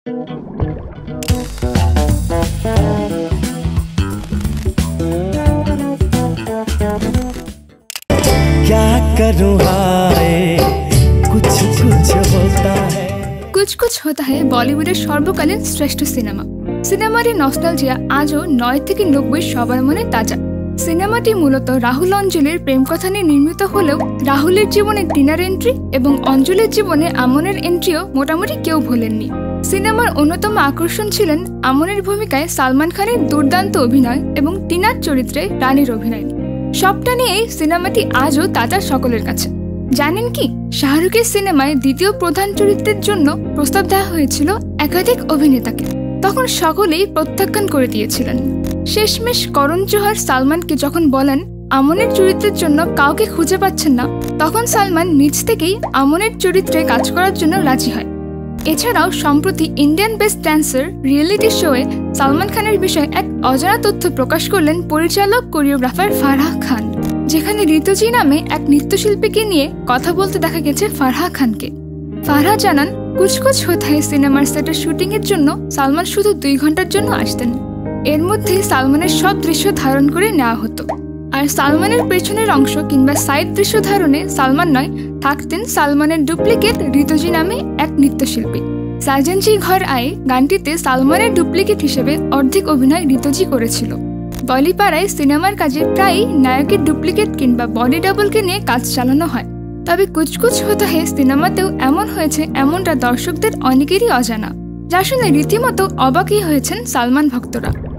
क्या करूं हाय, कुछ कुछ होता है। कुछ कुछ होता है बॉलीवुडेर सर्वकालीन श्रेष्ठ सिनेमा। सिनेमाटी नस्टालजिया आजो 9 থেকে 90 सबार मने ताजा। सिनेमाटी मूलत राहुल अंजलिर प्रेम कथा निये निर्मित हलेও राहुलेर जीवने टीनार एंट्री एबं अंजलिर जीवने आमनेर एंट्रिও मोटामुटी केउ भोलेनনি। सिनेमार अन्यतम आकर्षण छिलेन आमनेर भूमिकाय सलमान खानेर दुर्दाন্ত अभिनय एबं टीनार चरित्रे रानीर अभिनय। सबटा निয়েই सिनेमाटी आजो ताजा सकलेर काছে। জানেন কি, শাহরুখের সিনেমায় দ্বিতীয় প্রধান চরিত্রের জন্য প্রস্তাব দেওয়া হয়েছিল একাধিক অভিনেতাকে। তখন সকলেই প্রত্যাখ্যান করে দিয়েছিলেন। শেষমেশ করণ জোহর সালমানকে যখন বলেন আমনের চরিত্রের জন্য কাউকে খুঁজে পাচ্ছেন না, তখন সালমান নিজ থেকেই আমনের চরিত্রে কাজ করার জন্য রাজি হয়। এছাড়াও সম্প্রতি ইন্ডিয়ান বেস্ট ড্যান্সার রিয়েলিটি শোয়ে সালমান খানের বিষয়ে এক অজানা তথ্য প্রকাশ করলেন পরিচালক কোরিওগ্রাফার ফারহা খান, যেখানে ঋতুজি নামে এক নৃত্যশিল্পীকে নিয়ে কথা বলতে দেখা গেছে ফারহা খানকে। ফারহা জানান, কুছ কুছ হোতা হ্যায় সিনেমার সেটের শুটিং এর জন্য সালমান শুধু 2 ঘন্টার জন্য আসতেন। এর মধ্যে সালমানের সব দৃশ্য ধারণ করে নেওয়া হতো। আর সালমানের পেছনের অংশ কিংবা সাইড দৃশ্য ধারণে সালমান নয়, থাকতেন সালমানের ডুপ্লিকেট ঋতুজি নামে এক নৃত্যশিল্পী। সাজনজি ঘর আয়ে গানটিতে সালমানের ডুপ্লিকেট হিসেবে অর্ধেক অভিনয় ঋতুজি করেছিল। বলিপাড়ায় সিনেমার কাজে প্রায়ই নায়কের ডুপ্লিকেট কিংবা বডি ডাবলকে নিয়ে কাজ চালানো হয়। তবে কুছ কুছ হোতা হ্যায় সিনেমাতেও এমন হয়েছে, এমনটা দর্শকদের অনেকেরই অজানা, যা শুনে রীতিমতো অবাকই হয়েছেন সালমান ভক্তরা।